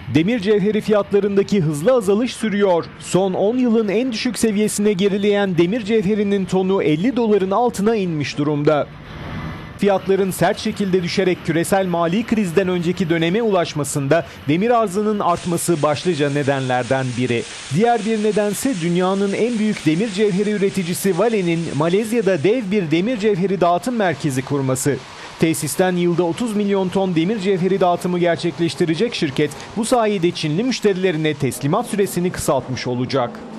Demir cevheri fiyatlarındaki hızlı azalış sürüyor. Son 10 yılın en düşük seviyesine gerileyen demir cevherinin tonu 50 doların altına inmiş durumda. Fiyatların sert şekilde düşerek küresel mali krizden önceki döneme ulaşmasında demir arzının artması başlıca nedenlerden biri. Diğer bir nedense dünyanın en büyük demir cevheri üreticisi Vale'nin Malezya'da dev bir demir cevheri dağıtım merkezi kurması. Tesisten yılda 30 milyon ton demir cevheri dağıtımı gerçekleştirecek şirket bu sayede Çinli müşterilerine teslimat süresini kısaltmış olacak.